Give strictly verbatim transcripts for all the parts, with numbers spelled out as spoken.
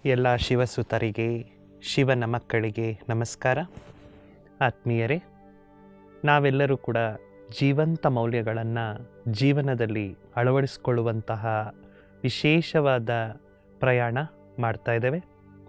ಎಲ್ಲ ಶಿವಸುತರಿಗೆ, ಶಿವನ ಮಕ್ಕಳಿಗೆ ನಮಸ್ಕಾರ. ಆತ್ಮೀಯರೇ, ನಾವೆಲ್ಲರೂ ಕೂಡ ಜೀವಂತ ಮೌಲ್ಯಗಳನ್ನು ಜೀವನದಲ್ಲಿ ಅಳವಡಿಸಿಕೊಳ್ಳುವಂತಹ ವಿಶೇಷವಾದ ಪ್ರಯಾಣ ಮಾಡ್ತಾ ಇದ್ದೇವೆ.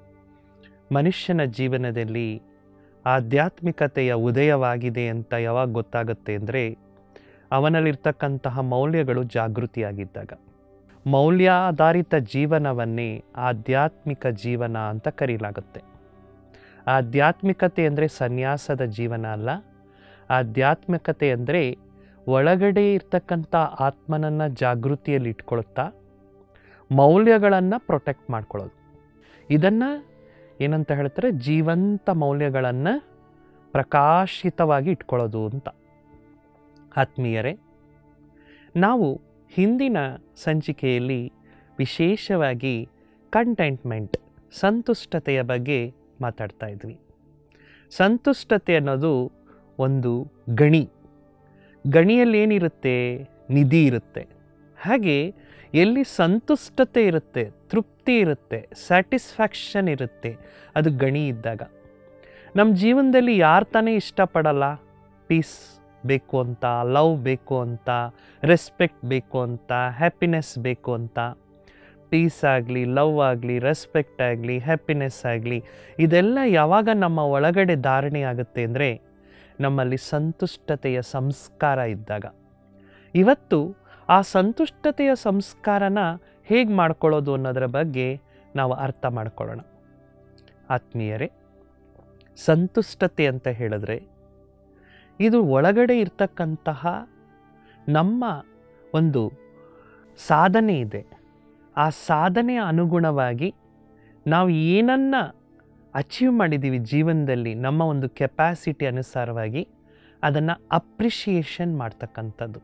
ಮನುಷ್ಯನ ಜೀವನದಲ್ಲಿ ಆಧ್ಯಾತ್ಮಿಕತೆಯ ಉದಯವಾಗಿದೆ ಅಂತ ಯಾವಾಗ ಗೊತ್ತಾಗುತ್ತೆ ಅಂದರೆ, ಅವನಲ್ಲಿರ್ತಕ್ಕಂತಹ ಮೌಲ್ಯಗಳು ಜಾಗೃತಿಯಾಗಿದ್ದಾಗ. ಮೌಲ್ಯಾಧಾರಿತ ಜೀವನವನ್ನೇ ಆಧ್ಯಾತ್ಮಿಕ ಜೀವನ ಅಂತ ಕರೆಯಲಾಗುತ್ತೆ. ಆಧ್ಯಾತ್ಮಿಕತೆ ಅಂದರೆ ಸನ್ಯಾಸದ ಜೀವನ ಅಲ್ಲ. ಆಧ್ಯಾತ್ಮಿಕತೆ ಅಂದರೆ ಒಳಗಡೆ ಇರ್ತಕ್ಕಂಥ ಆತ್ಮನನ್ನು ಜಾಗೃತಿಯಲ್ಲಿ ಇಟ್ಕೊಳ್ತಾ ಮೌಲ್ಯಗಳನ್ನು ಪ್ರೊಟೆಕ್ಟ್ ಮಾಡ್ಕೊಳ್ಳೋದು. ಇದನ್ನು ಏನಂತ ಹೇಳ್ತಾರೆ, ಜೀವಂತ ಮೌಲ್ಯಗಳನ್ನು ಪ್ರಕಾಶಿತವಾಗಿ ಇಟ್ಕೊಳ್ಳೋದು ಅಂತ. ಆತ್ಮೀಯರೇ, ನಾವು ಹಿಂದಿನ ಸಂಚಿಕೆಯಲ್ಲಿ ವಿಶೇಷವಾಗಿ ಕಂಟೆಂಟ್ಮೆಂಟ್, ಸಂತುಷ್ಟತೆಯ ಬಗ್ಗೆ ಮಾತಾಡ್ತಾ ಇದ್ವಿ. ಸಂತುಷ್ಟತೆ ಅನ್ನೋದು ಒಂದು ಗಣಿ. ಗಣಿಯಲ್ಲಿ ಏನಿರುತ್ತೆ? ನಿಧಿ ಇರುತ್ತೆ. ಹಾಗೆ ಎಲ್ಲಿ ಸಂತುಷ್ಟತೆ ಇರುತ್ತೆ, ತೃಪ್ತಿ ಇರುತ್ತೆ, ಸ್ಯಾಟಿಸ್ಫ್ಯಾಕ್ಷನ್ ಇರುತ್ತೆ, ಅದು ಗಣಿ ಇದ್ದಾಗ. ನಮ್ಮ ಜೀವನದಲ್ಲಿ ಯಾರು ತಾನೇ ಇಷ್ಟಪಡಲ್ಲ ಪೀಸ್ ಬೇಕು ಅಂತ, ಲವ್ ಬೇಕು ಅಂತ, ರೆಸ್ಪೆಕ್ಟ್ ಬೇಕು ಅಂತ, ಹ್ಯಾಪಿನೆಸ್ ಬೇಕು ಅಂತ. ಪೀಸ್ ಆಗಲಿ, ಲವ್ ಆಗಲಿ, ರೆಸ್ಪೆಕ್ಟ್ ಆಗಲಿ, ಹ್ಯಾಪಿನೆಸ್ ಆಗಲಿ, ಇದೆಲ್ಲ ಯಾವಾಗ ನಮ್ಮ ಒಳಗಡೆ ಧಾರಣೆ ಆಗುತ್ತೆ ಅಂದರೆ ನಮ್ಮಲ್ಲಿ ಸಂತುಷ್ಟತೆಯ ಸಂಸ್ಕಾರ ಇದ್ದಾಗ. ಇವತ್ತು ಆ ಸಂತುಷ್ಟತೆಯ ಸಂಸ್ಕಾರನ ಹೇಗೆ ಮಾಡ್ಕೊಳ್ಳೋದು ಅನ್ನೋದರ ಬಗ್ಗೆ ನಾವು ಅರ್ಥ ಮಾಡ್ಕೊಳ್ಳೋಣ. ಆತ್ಮೀಯರೇ, ಸಂತುಷ್ಟತೆ ಅಂತ ಹೇಳಿದ್ರೆ ಇದು ಒಳಗಡೆ ಇರ್ತಕ್ಕಂತಹ ನಮ್ಮ ಒಂದು ಸಾಧನೆ ಇದೆ. ಆ ಸಾಧನೆಯ ಅನುಗುಣವಾಗಿ ನಾವು ಏನನ್ನು ಅಚೀವ್ ಮಾಡಿದ್ದೀವಿ ಜೀವನದಲ್ಲಿ, ನಮ್ಮ ಒಂದು ಕೆಪ್ಯಾಸಿಟಿ ಅನುಸಾರವಾಗಿ ಅದನ್ನು ಅಪ್ರಿಷಿಯೇಷನ್ ಮಾಡ್ತಕ್ಕಂಥದ್ದು.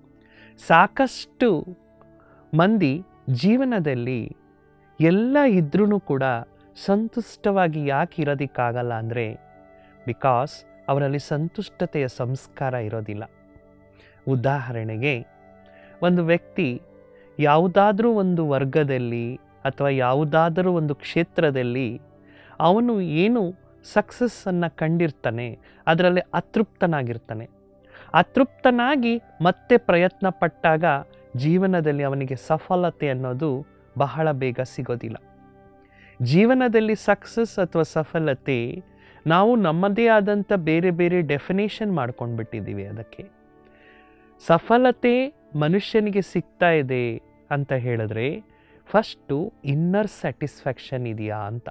ಸಾಕಷ್ಟು ಮಂದಿ ಜೀವನದಲ್ಲಿ ಎಲ್ಲ ಇದ್ರೂ ಕೂಡ ಸಂತುಷ್ಟವಾಗಿ ಯಾಕೆ ಇರೋದಕ್ಕಾಗಲ್ಲ ಅಂದರೆ, ಬಿಕಾಸ್ ಅವರಲ್ಲಿ ಸಂತುಷ್ಟತೆಯ ಸಂಸ್ಕಾರ ಇರೋದಿಲ್ಲ. ಉದಾಹರಣೆಗೆ, ಒಂದು ವ್ಯಕ್ತಿ ಯಾವುದಾದ್ರೂ ಒಂದು ವರ್ಗದಲ್ಲಿ ಅಥವಾ ಯಾವುದಾದರೂ ಒಂದು ಕ್ಷೇತ್ರದಲ್ಲಿ ಅವನು ಏನು ಸಕ್ಸಸ್ಸನ್ನು ಕಂಡಿರ್ತಾನೆ, ಅದರಲ್ಲಿ ಅತೃಪ್ತನಾಗಿರ್ತಾನೆ. ಅತೃಪ್ತನಾಗಿ ಮತ್ತೆ ಪ್ರಯತ್ನ ಪಟ್ಟಾಗ ಜೀವನದಲ್ಲಿ ಅವನಿಗೆ ಸಫಲತೆ ಅನ್ನೋದು ಬಹಳ ಬೇಗ ಸಿಗೋದಿಲ್ಲ. ಜೀವನದಲ್ಲಿ ಸಕ್ಸಸ್ ಅಥವಾ ಸಫಲತೆ ನಾವು ನಮ್ಮದೇ ಆದಂಥ ಬೇರೆ ಬೇರೆ ಡೆಫಿನೇಷನ್ ಮಾಡ್ಕೊಂಡ್ಬಿಟ್ಟಿದ್ದೀವಿ. ಅದಕ್ಕೆ ಸಫಲತೆ ಮನುಷ್ಯನಿಗೆ ಸಿಗ್ತಾ ಇದೆ ಅಂತ ಹೇಳಿದ್ರೆ ಫಸ್ಟು ಇನ್ನರ್ ಸ್ಯಾಟಿಸ್ಫ್ಯಾಕ್ಷನ್ ಇದೆಯಾ ಅಂತ.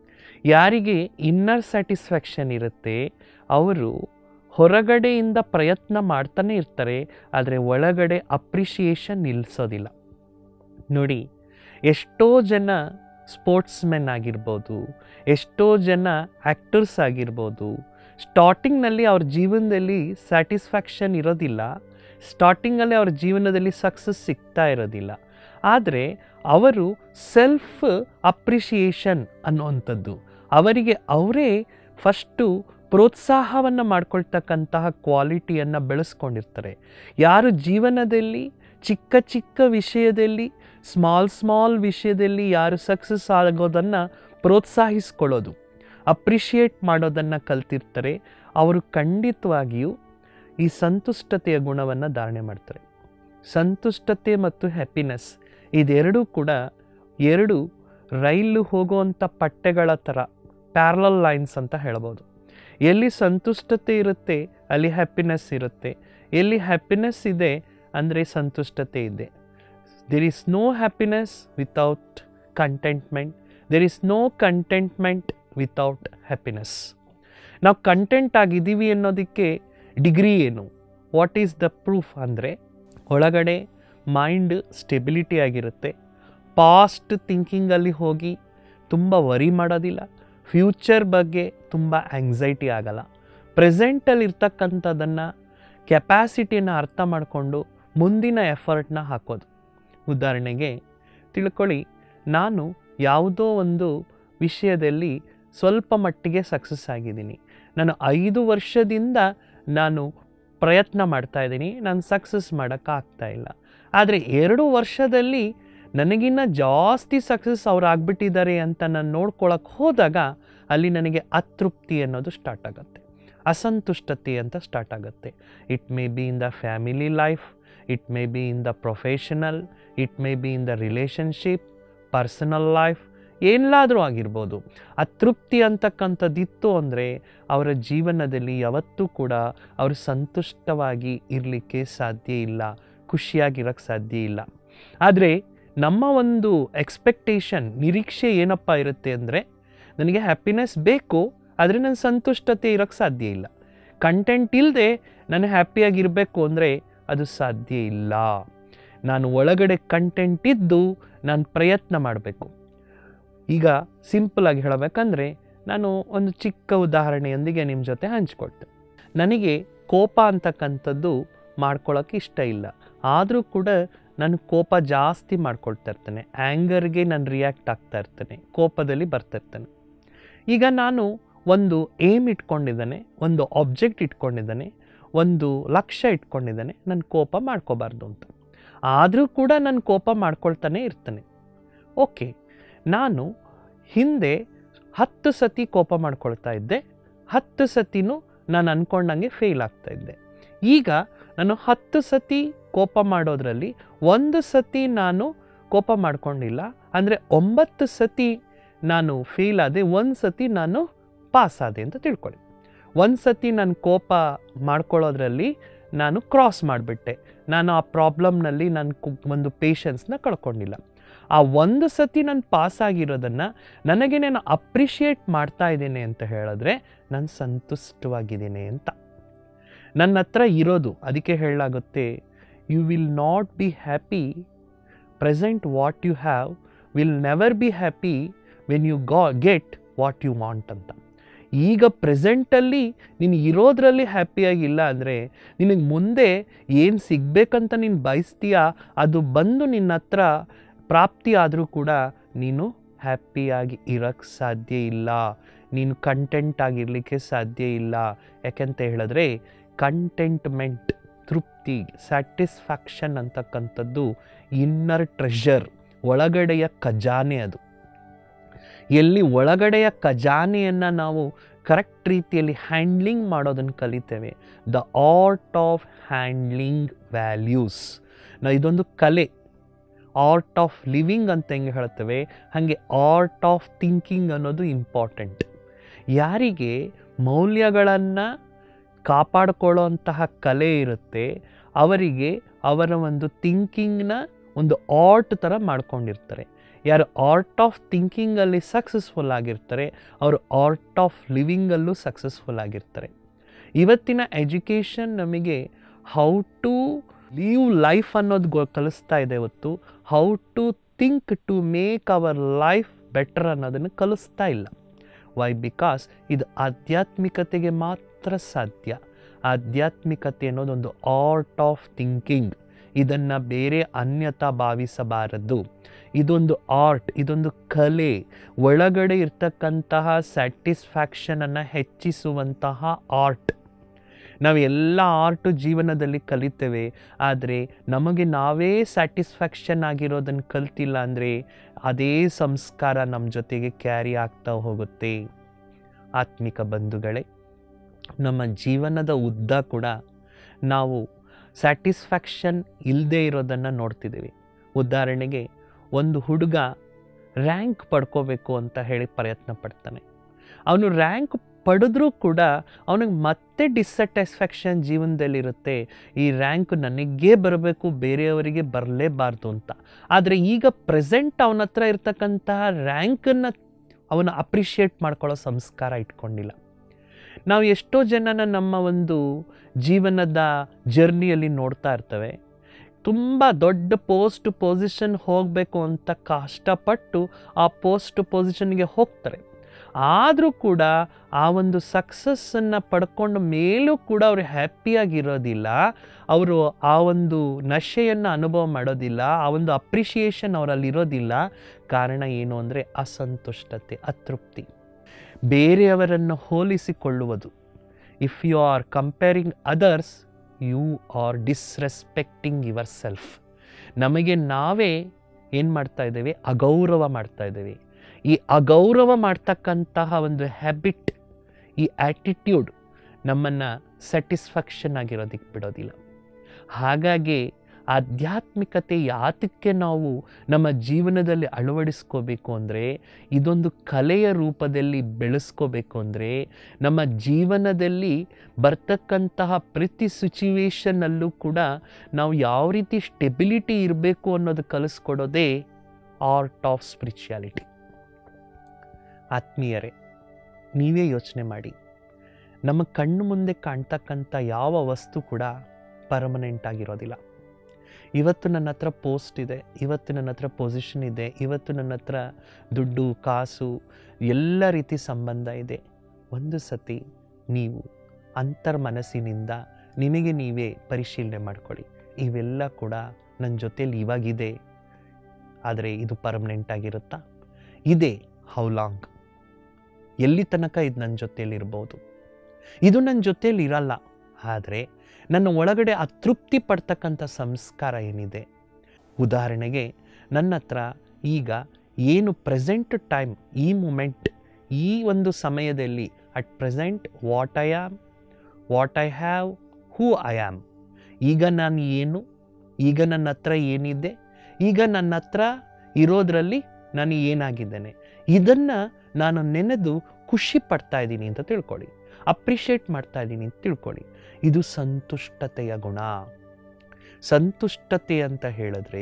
ಯಾರಿಗೆ ಇನ್ನರ್ ಸ್ಯಾಟಿಸ್ಫ್ಯಾಕ್ಷನ್ ಇರುತ್ತೆ ಅವರು ಹೊರಗಡೆಯಿಂದ ಪ್ರಯತ್ನ ಮಾಡ್ತಾನೆ ಇರ್ತಾರೆ, ಆದರೆ ಒಳಗಡೆ ಅಪ್ರಿಷಿಯೇಷನ್ ನಿಲ್ಲಿಸೋದಿಲ್ಲ. ನೋಡಿ, ಎಷ್ಟೋ ಜನ ಸ್ಪೋರ್ಟ್ಸ್ ಮೆನ್ ಆಗಿರ್ಬೋದು, ಎಷ್ಟೋ ಜನ ಆ್ಯಕ್ಟರ್ಸ್ ಆಗಿರ್ಬೋದು, ಸ್ಟಾರ್ಟಿಂಗ್ನಲ್ಲಿ ಅವ್ರ ಜೀವನದಲ್ಲಿ ಸ್ಯಾಟಿಸ್ಫ್ಯಾಕ್ಷನ್ ಇರೋದಿಲ್ಲ, ಸ್ಟಾರ್ಟಿಂಗಲ್ಲಿ ಅವ್ರ ಜೀವನದಲ್ಲಿ ಸಕ್ಸಸ್ ಸಿಗ್ತಾ ಇರೋದಿಲ್ಲ. ಆದರೆ ಅವರು ಸೆಲ್ಫ್ ಅಪ್ರಿಷಿಯೇಷನ್ ಅನ್ನುವಂಥದ್ದು, ಅವರಿಗೆ ಅವರೇ ಫಸ್ಟು ಪ್ರೋತ್ಸಾಹವನ್ನು ಮಾಡ್ಕೊಳ್ತಕ್ಕಂತಹ ಕ್ವಾಲಿಟಿಯನ್ನು ಬೆಳೆಸ್ಕೊಂಡಿರ್ತಾರೆ. ಯಾರು ಜೀವನದಲ್ಲಿ ಚಿಕ್ಕ ಚಿಕ್ಕ ವಿಷಯದಲ್ಲಿ, ಸ್ಮಾಲ್ ಸ್ಮಾಲ್ ವಿಷಯದಲ್ಲಿ ಯಾರು ಸಕ್ಸಸ್ ಆಗೋದನ್ನು ಪ್ರೋತ್ಸಾಹಿಸ್ಕೊಳ್ಳೋದು, ಅಪ್ರಿಷಿಯೇಟ್ ಮಾಡೋದನ್ನು ಕಲ್ತಿರ್ತಾರೆ, ಅವರು ಖಂಡಿತವಾಗಿಯೂ ಈ ಸಂತುಷ್ಟತೆಯ ಗುಣವನ್ನು ಧಾರಣೆ ಮಾಡ್ತಾರೆ. ಸಂತುಷ್ಟತೆ ಮತ್ತು ಹ್ಯಾಪಿನೆಸ್ ಇದೆರಡೂ ಕೂಡ ಎರಡು ರೈಲು ಹೋಗುವಂಥ ಪಟ್ಟೆಗಳ ಥರ, ಪ್ಯಾರಲಲ್ ಲೈನ್ಸ್ ಅಂತ ಹೇಳ್ಬೋದು. ಎಲ್ಲಿ ಸಂತುಷ್ಟತೆ ಇರುತ್ತೆ ಅಲ್ಲಿ ಹ್ಯಾಪಿನೆಸ್ ಇರುತ್ತೆ, ಎಲ್ಲಿ ಹ್ಯಾಪಿನೆಸ್ ಇದೆ ಅಂದರೆ ಸಂತುಷ್ಟತೆ ಇದೆ. There is no happiness without contentment, there is no contentment without happiness. ನಾವು ಕಂಟೆಂಟ್ ಆಗಿದ್ದೀವಿ ಅನ್ನೋದಕ್ಕೆ ಡಿಗ್ರಿ ಏನು? ವಾಟ್ ಈಸ್ ದ ಪ್ರೂಫ್ ಅಂದರೆ, ಒಳಗಡೆ ಮೈಂಡ್ ಸ್ಟೆಬಿಲಿಟಿ ಆಗಿರುತ್ತೆ, ಪಾಸ್ಟ್ ಥಿಂಕಿಂಗಲ್ಲಿ ಹೋಗಿ ತುಂಬ ವರಿ ಮಾಡೋದಿಲ್ಲ, ಫ್ಯೂಚರ್ ಬಗ್ಗೆ ತುಂಬ ಆ್ಯಂಗ್ಸೈಟಿ ಆಗಲ್ಲ, ಪ್ರೆಸೆಂಟಲ್ಲಿ ಇರ್ತಕ್ಕಂಥದ್ದನ್ನು ಕೆಪ್ಯಾಸಿಟಿಯನ್ನು ಅರ್ಥ ಮಾಡಿಕೊಂಡು ಮುಂದಿನ ಎಫರ್ಟ್ನ ಹಾಕೋದು. ಉದಾಹರಣೆಗೆ ತಿಳ್ಕೊಳ್ಳಿ, ನಾನು ಯಾವುದೋ ಒಂದು ವಿಷಯದಲ್ಲಿ ಸ್ವಲ್ಪ ಮಟ್ಟಿಗೆ ಸಕ್ಸಸ್ ಆಗಿದ್ದೀನಿ, ನಾನು ಐದು ವರ್ಷದಿಂದ ನಾನು ಪ್ರಯತ್ನ ಮಾಡ್ತಾಯಿದ್ದೀನಿ, ನಾನು ಸಕ್ಸಸ್ ಮಾಡೋಕ್ಕಾಗ್ತಾಯಿಲ್ಲ. ಆದರೆ ಎರಡು ವರ್ಷದಲ್ಲಿ ನನಗಿನ್ನ ಜಾಸ್ತಿ ಸಕ್ಸಸ್ ಅವ್ರು ಆಗ್ಬಿಟ್ಟಿದ್ದಾರೆ ಅಂತ ನಾನು ನೋಡ್ಕೊಳಕ್ಕೆ ಹೋದಾಗ ಅಲ್ಲಿ ನನಗೆ ಅತೃಪ್ತಿ ಅನ್ನೋದು ಸ್ಟಾರ್ಟ್ ಆಗುತ್ತೆ, ಅಸಂತುಷ್ಟತೆ ಅಂತ ಸ್ಟಾರ್ಟ್ ಆಗುತ್ತೆ. It may be in the family life, it may be in the professional, it may be in the relationship, personal life, ಎಲ್ಲಾದರೂ ಆಗಿರ್ಬೋದು. ಅತೃಪ್ತಿ ಅಂತಕ್ಕಂಥದ್ದಿತ್ತು ಅಂದರೆ ಅವರ ಜೀವನದಲ್ಲಿ ಯಾವತ್ತೂ ಕೂಡ ಅವರು ಸಂತುಷ್ಟವಾಗಿ ಇರಲಿಕ್ಕೆ ಸಾಧ್ಯ ಇಲ್ಲ, ಖುಷಿಯಾಗಿರೋಕ್ಕೆ ಸಾಧ್ಯ ಇಲ್ಲ. ಆದರೆ ನಮ್ಮ ಒಂದು ಎಕ್ಸ್ಪೆಕ್ಟೇಷನ್, ನಿರೀಕ್ಷೆ ಏನಪ್ಪ ಇರುತ್ತೆ ಅಂದರೆ, ನನಗೆ ಹ್ಯಾಪಿನೆಸ್ ಬೇಕು, ಆದರೆ ನನ್ನ ಸಂತುಷ್ಟತೆ ಇರೋಕ್ಕೆ ಸಾಧ್ಯ ಇಲ್ಲ. ಕಂಟೆಂಟ್ ಇಲ್ಲದೆ ನಾನು ಹ್ಯಾಪಿಯಾಗಿರಬೇಕು ಅಂದರೆ ಅದು ಸಾಧ್ಯ ಇಲ್ಲ. ನಾನು ಒಳಗಡೆ ಕಂಟೆಂಟ್ ಇದ್ದು ನಾನು ಪ್ರಯತ್ನ ಮಾಡಬೇಕು. ಈಗ ಸಿಂಪಲಾಗಿ ಹೇಳಬೇಕಂದ್ರೆ, ನಾನು ಒಂದು ಚಿಕ್ಕ ಉದಾಹರಣೆಯೊಂದಿಗೆ ನಿಮ್ಮ ಜೊತೆ ಹಂಚ್ಕೊಳ್ತೇನೆ. ನನಗೆ ಕೋಪ ಅಂತಕ್ಕಂಥದ್ದು ಮಾಡ್ಕೊಳ್ಳೋಕ್ಕೆ ಇಷ್ಟ ಇಲ್ಲ, ಆದರೂ ಕೂಡ ನಾನು ಕೋಪ ಜಾಸ್ತಿ ಮಾಡ್ಕೊಳ್ತಾ ಇರ್ತೇನೆ. ಆ್ಯಂಗರ್ಗೆ ನಾನು ರಿಯಾಕ್ಟ್ ಆಗ್ತಾ ಇರ್ತೇನೆ, ಕೋಪದಲ್ಲಿ ಬರ್ತಿರ್ತೇನೆ. ಈಗ ನಾನು ಒಂದು ಏಮ್ ಇಟ್ಕೊಂಡಿದ್ದಾನೆ, ಒಂದು ಆಬ್ಜೆಕ್ಟ್ ಇಟ್ಕೊಂಡಿದ್ದಾನೆ, ಒಂದು ಲಕ್ಷ್ಯ ಇಟ್ಕೊಂಡಿದ್ದಾನೆ, ನನ್ನ ಕೋಪ ಮಾಡ್ಕೋಬಾರ್ದು ಅಂತ. ಆದರೂ ಕೂಡ ನಾನು ಕೋಪ ಮಾಡ್ಕೊಳ್ತಾನೆ ಇರ್ತೇನೆ. ಓಕೆ, ನಾನು ಹಿಂದೆ ಹತ್ತು ಸತಿ ಕೋಪ ಮಾಡ್ಕೊಳ್ತಾ ಇದ್ದೆ, ಹತ್ತು ಸತಿನೂ ನಾನು ಅಂದ್ಕೊಂಡಂಗೆ ಫೇಲ್ ಆಗ್ತಾ ಇದ್ದೆ. ಈಗ ನಾನು ಹತ್ತು ಸತಿ ಕೋಪ ಮಾಡೋದ್ರಲ್ಲಿ ಒಂದು ಸತಿ ನಾನು ಕೋಪ ಮಾಡ್ಕೊಂಡಿಲ್ಲ, ಅಂದರೆ ಒಂಬತ್ತು ಸತಿ ನಾನು ಫೇಲ್ ಆದೆ, ಒಂದು ಸತಿ ನಾನು ಪಾಸ್ ಆದೆ ಅಂತ ತಿಳ್ಕೊಳ್ಳಿ. ಒಂದು ಸತಿ ನಾನು ಕೋಪ ಮಾಡ್ಕೊಳ್ಳೋದ್ರಲ್ಲಿ ನಾನು ಕ್ರಾಸ್ ಮಾಡಿಬಿಟ್ಟೆ, ನಾನು ಆ ಪ್ರಾಬ್ಲಮ್ನಲ್ಲಿ ನಾನು ಒಂದು ಪೇಷನ್ಸ್ನ ಕಳ್ಕೊಂಡಿಲ್ಲ. ಆ ಒಂದು ಸತಿ ನಾನು ಪಾಸ್ ಆಗಿರೋದನ್ನು ನನಗೆ ನಾನು ಅಪ್ರಿಷಿಯೇಟ್ ಮಾಡ್ತಾ ಇದ್ದೇನೆ ಅಂತ ಹೇಳಿದ್ರೆ ನಾನು ಸಂತುಷ್ಟವಾಗಿದ್ದೇನೆ ಅಂತ. ನನ್ನ ಹತ್ರ ಇರೋದು, ಅದಕ್ಕೆ ಹೇಳಲಾಗುತ್ತೆ, you will not be happy present what you have will never be happy when you go get what you want ಅಂತ. ಈಗ ಪ್ರೆಸೆಂಟಲ್ಲಿ ನೀನು ಇರೋದ್ರಲ್ಲಿ ಹ್ಯಾಪಿಯಾಗಿಲ್ಲ ಅಂದರೆ ನಿನಗೆ ಮುಂದೆ ಏನು ಸಿಗಬೇಕಂತ ನೀನು ಬಯಸ್ತೀಯಾ ಅದು ಬಂದು ನಿನ್ನ ಹತ್ರ ಪ್ರಾಪ್ತಿ ಆದರೂ ಕೂಡ ನೀನು ಹ್ಯಾಪಿಯಾಗಿ ಇರೋಕ್ಕೆ ಸಾಧ್ಯ ಇಲ್ಲ, ನೀನು ಕಂಟೆಂಟ್ ಆಗಿರಲಿಕ್ಕೆ ಸಾಧ್ಯ ಇಲ್ಲ. ಯಾಕೆಂತ ಹೇಳಿದ್ರೆ ಕಂಟೆಂಟ್ಮೆಂಟ್, ತೃಪ್ತಿ, ಸ್ಯಾಟಿಸ್ಫ್ಯಾಕ್ಷನ್ ಅಂತಕ್ಕಂಥದ್ದು ಇನ್ನರ್ ಟ್ರೆಷರ್, ಒಳಗಡೆಯ ಖಜಾನೆ. ಅದು ಎಲ್ಲಿ ಒಳಗಡೆಯ ಖಜಾನೆಯನ್ನು ನಾವು ಕರೆಕ್ಟ್ ರೀತಿಯಲ್ಲಿ ಹ್ಯಾಂಡ್ಲಿಂಗ್ ಮಾಡೋದನ್ನು ಕಲಿತೇವೆ, the art of handling values. ನಾವು ಇದೊಂದು ಕಲೆ, ಆರ್ಟ್ ಆಫ್ ಲಿವಿಂಗ್ ಅಂತ ಹೆಂಗೆ ಹೇಳ್ತೇವೆ ಹಾಗೆ ಆರ್ಟ್ ಆಫ್ ಥಿಂಕಿಂಗ್ ಅನ್ನೋದು ಇಂಪಾರ್ಟೆಂಟ್. ಯಾರಿಗೆ ಮೌಲ್ಯಗಳನ್ನು ಕಾಪಾಡಿಕೊಳ್ಳೋ ಅಂತಹ ಕಲೆ ಇರುತ್ತೆ ಅವರಿಗೆ ಅವರ ಒಂದು ಥಿಂಕಿಂಗ್ನ ಒಂದು ಆರ್ಟ್ ಥರ ಮಾಡ್ಕೊಂಡಿರ್ತಾರೆ. ಯಾರು ಆರ್ಟ್ ಆಫ್ ಥಿಂಕಿಂಗಲ್ಲಿ ಸಕ್ಸಸ್ಫುಲ್ ಆಗಿರ್ತಾರೆ ಅವರು ಆರ್ಟ್ ಆಫ್ ಲಿವಿಂಗಲ್ಲೂ ಸಕ್ಸಸ್ಫುಲ್ ಆಗಿರ್ತಾರೆ. ಇವತ್ತಿನ ಎಜುಕೇಷನ್ ನಮಗೆ ಹೌ ಟು ಲೀವ್ ಲೈಫ್ ಅನ್ನೋದು ಗೊ ಕಲಿಸ್ತಾ ಇದೆ ಹೊತ್ತು how to think to make our life better ಅನ್ನೋದನ್ನು ಕಲಿಸ್ತಾ ಇಲ್ಲ. ವೈ? ಬಿಕಾಸ್ ಇದು ಆಧ್ಯಾತ್ಮಿಕತೆಗೆ ಮಾತ್ರ ಸಾಧ್ಯ. ಆಧ್ಯಾತ್ಮಿಕತೆ ಅನ್ನೋದೊಂದು ಆರ್ಟ್ ಆಫ್ ಥಿಂಕಿಂಗ್, ಇದನ್ನು ಬೇರೆ ಅನ್ಯತಾ ಭಾವಿಸಬಾರದು. ಇದೊಂದು ಆರ್ಟ್, ಇದೊಂದು ಕಲೆ, ಒಳಗಡೆ ಇರ್ತಕ್ಕಂತಹ ಸ್ಯಾಟಿಸ್ಫ್ಯಾಕ್ಷನನ್ನು ಹೆಚ್ಚಿಸುವಂತಹ ಆರ್ಟ್. ನಾವು ಎಲ್ಲ ಆರ್ಟು ಜೀವನದಲ್ಲಿ ಕಲಿತೇವೆ, ಆದರೆ ನಮಗೆ ನಾವೇ ಸ್ಯಾಟಿಸ್ಫ್ಯಾಕ್ಷನ್ ಆಗಿರೋದನ್ನು ಕಲ್ತಿಲ್ಲ ಅಂದರೆ ಅದೇ ಸಂಸ್ಕಾರ ನಮ್ಮ ಜೊತೆಗೆ ಕ್ಯಾರಿ ಆಗ್ತಾ ಹೋಗುತ್ತೆ. ಆತ್ಮಿಕ ಬಂಧುಗಳೇ, ನಮ್ಮ ಜೀವನದ ಉದ್ದ ಕೂಡ ನಾವು ಸ್ಯಾಟಿಸ್ಫ್ಯಾಕ್ಷನ್ ಇಲ್ಲದೆ ಇರೋದನ್ನು ನೋಡ್ತಿದ್ದೀವಿ. ಉದಾಹರಣೆಗೆ ಒಂದು ಹುಡುಗ ರ್ಯಾಂಕ್ ಪಡ್ಕೋಬೇಕು ಅಂತ ಹೇಳಿ ಪ್ರಯತ್ನ ಪಡ್ತಾನೆ. ಅವನು ರ್ಯಾಂಕ್ ಪಡೆದ್ರೂ ಕೂಡ ಅವನಿಗೆ ಮತ್ತೆ ಡಿಸ್ಸ್ಯಾಟಿಸ್ಫ್ಯಾಕ್ಷನ್ ಜೀವನದಲ್ಲಿರುತ್ತೆ, ಈ ರ್ಯಾಂಕ್ ನನಗೇ ಬರಬೇಕು, ಬೇರೆಯವರಿಗೆ ಬರಲೇಬಾರ್ದು ಅಂತ. ಆದರೆ ಈಗ ಪ್ರೆಸೆಂಟ್ ಅವನ ಹತ್ರ ಇರ್ತಕ್ಕಂತಹ ರ್ಯಾಂಕನ್ನು ಅವನು ಅಪ್ರಿಷಿಯೇಟ್ ಮಾಡ್ಕೊಳ್ಳೋ ಸಂಸ್ಕಾರ ಇಟ್ಕೊಂಡಿಲ್ಲ. ನಾವು ಎಷ್ಟೋ ಜನನ ನಮ್ಮ ಒಂದು ಜೀವನದ ಜರ್ನಿಯಲ್ಲಿ ನೋಡ್ತಾ ಇರ್ತೇವೆ, ತುಂಬ ದೊಡ್ಡ ಪೋಸ್ಟ್ ಪೊಸಿಷನ್ ಹೋಗಬೇಕು ಅಂತ ಕಷ್ಟಪಟ್ಟು ಆ ಪೋಸ್ಟ್ ಪೊಸಿಷನ್ಗೆ ಹೋಗ್ತಾರೆ. ಆದರೂ ಕೂಡ ಆ ಒಂದು ಸಕ್ಸಸ್ಸನ್ನು ಪಡ್ಕೊಂಡ ಮೇಲೂ ಕೂಡ ಅವರು ಹ್ಯಾಪಿಯಾಗಿರೋದಿಲ್ಲ, ಅವರು ಆ ಒಂದು ನಶೆಯನ್ನು ಅನುಭವ ಮಾಡೋದಿಲ್ಲ, ಆ ಒಂದು ಅಪ್ರಿಷಿಯೇಷನ್ ಅವರಲ್ಲಿರೋದಿಲ್ಲ. ಕಾರಣ ಏನು ಅಂದರೆ ಅಸಂತುಷ್ಟತೆ, ಅತೃಪ್ತಿ, ಬೇರೆಯವರನ್ನು ಹೋಲಿಸಿಕೊಳ್ಳುವುದು. If you are comparing others you are disrespecting yourself. ನಮಗೆ ನಾವೇ ಏನು ಮಾಡ್ತಾ ಇದ್ದೇವೆ, ಅಗೌರವ ಮಾಡ್ತಾ ಇದ್ದೇವೆ. ಈ ಅಗೌರವ ಮಾಡ್ತಕ್ಕಂತಹ ಒಂದು ಹ್ಯಾಬಿಟ್, ಈ ಆ್ಯಟಿಟ್ಯೂಡ್ ನಮ್ಮನ್ನು ಸ್ಯಾಟಿಸ್ಫ್ಯಾಕ್ಷನ್ ಆಗಿರೋದಕ್ಕೆ ಬಿಡೋದಿಲ್ಲ. ಹಾಗಾಗಿ ಆಧ್ಯಾತ್ಮಿಕತೆ ಯಾತಕ್ಕೆ ನಾವು ನಮ್ಮ ಜೀವನದಲ್ಲಿ ಅಳವಡಿಸ್ಕೋಬೇಕು ಅಂದರೆ, ಇದೊಂದು ಕಲೆಯ ರೂಪದಲ್ಲಿ ಬೆಳೆಸ್ಕೋಬೇಕು ಅಂದರೆ, ನಮ್ಮ ಜೀವನದಲ್ಲಿ ಬರ್ತಕ್ಕಂತಹ ಪ್ರತಿ ಸಿಚುವೇಷನ್ನಲ್ಲೂ ಕೂಡ ನಾವು ಯಾವ ರೀತಿ ಸ್ಟೆಬಿಲಿಟಿ ಇರಬೇಕು ಅನ್ನೋದು ಕಲಿಸ್ಕೊಡೋದೇ ಆರ್ಟ್ ಆಫ್ ಸ್ಪಿರಿಚುಯಾಲಿಟಿ. ಆತ್ಮೀಯರೇ, ನೀವೇ ಯೋಚನೆ ಮಾಡಿ, ನಮ್ಮ ಕಣ್ಣು ಮುಂದೆ ಕಾಣ್ತಕ್ಕಂಥ ಯಾವ ವಸ್ತು ಕೂಡ ಪರ್ಮನೆಂಟ್ ಆಗಿರೋದಿಲ್ಲ. ಇವತ್ತು ನನ್ನ ಹತ್ರ ಪೋಸ್ಟ್ ಇದೆ, ಇವತ್ತು ನನ್ನ ಹತ್ರ ಪೊಸಿಷನ್ ಇದೆ, ಇವತ್ತು ನನ್ನ ಹತ್ರ ದುಡ್ಡು ಕಾಸು ಎಲ್ಲ ರೀತಿ ಸಂಬಂಧ ಇದೆ. ಒಂದು ಸತಿ ನೀವು ಅಂತರ್ಮನಸ್ಸಿನಿಂದ ನಿಮಗೆ ನೀವೇ ಪರಿಶೀಲನೆ ಮಾಡ್ಕೊಳ್ಳಿ, ಇವೆಲ್ಲ ಕೂಡ ನನ್ನ ಜೊತೇಲಿ ಇವಾಗಿದೆ, ಆದರೆ ಇದು ಪರ್ಮನೆಂಟ್ ಆಗಿರುತ್ತಾ? ಇದೆ, ಹೌ ಲಾಂಗ್? ಎಲ್ಲಿ ತನಕ ಇದು ನನ್ನ ಜೊತೇಲಿರ್ಬೋದು? ಇದು ನನ್ನ ಜೊತೇಲಿ ಇರಲ್ಲ, ಆದರೆ ನನ್ನ ಒಳಗಡೆ ಅತೃಪ್ತಿ ಪಡ್ತಕ್ಕಂಥ ಸಂಸ್ಕಾರ ಏನಿದೆ, ಉದಾಹರಣೆಗೆ ನನ್ನ ಹತ್ರ ಈಗ ಏನು ಪ್ರೆಸೆಂಟ್ ಟೈಮ್, ಈ ಮೂಮೆಂಟ್, ಈ ಒಂದು ಸಮಯದಲ್ಲಿ at present what I am, what I have, who I am, ಈಗ ನಾನು ಏನು, ಈಗ ನನ್ನ ಹತ್ರ ಏನಿದೆ, ಈಗ ನನ್ನ ಹತ್ರ ಇರೋದರಲ್ಲಿ ನಾನು ಏನಾಗಿದ್ದೇನೆ, ಇದನ್ನು ನಾನು ನೆನೆದು ಖುಷಿ ಪಡ್ತಾ ಇದ್ದೀನಿ ಅಂತ ತಿಳ್ಕೊಳ್ಳಿ, ಅಪ್ರಿಷಿಯೇಟ್ ಮಾಡ್ತಾ ಇದ್ದೀನಿ ಅಂತ ತಿಳ್ಕೊಳ್ಳಿ. ಇದು ಸಂತುಷ್ಟತೆಯ ಗುಣ. ಸಂತುಷ್ಟತೆ ಅಂತ ಹೇಳಿದ್ರೆ